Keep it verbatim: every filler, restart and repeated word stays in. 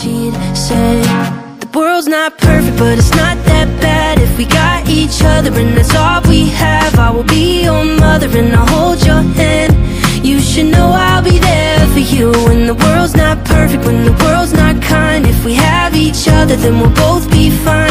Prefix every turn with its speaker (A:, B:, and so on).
A: she'd say, the world's not perfect, but it's not that bad if we got each other and that's all we have. I will be your mother and I'll hold your hand. You should know I'll be there for you when the world's not perfect, when the world's not kind. If we have each other, then we'll both be fine.